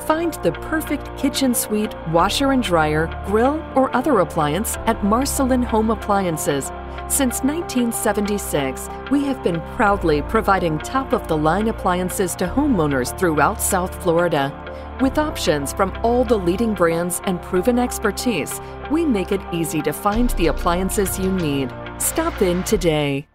Find the perfect kitchen suite, washer and dryer, grill, or other appliance at Marcelin Home Appliances. Since 1976, we have been proudly providing top-of-the-line appliances to homeowners throughout South Florida. With options from all the leading brands and proven expertise, we make it easy to find the appliances you need. Stop in today.